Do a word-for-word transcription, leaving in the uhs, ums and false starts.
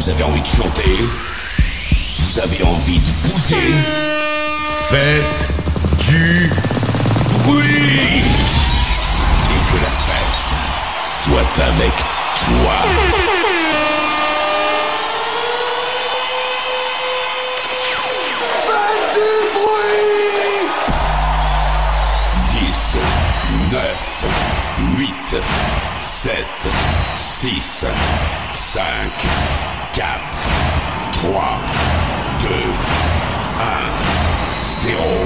Vous avez envie de chanter? Vous avez envie de bouger? Faites du bruit! Et que la fête soit avec toi. Faites du bruit! dix, neuf, huit, sept, six, cinq, quatre, trois, deux, un, zéro.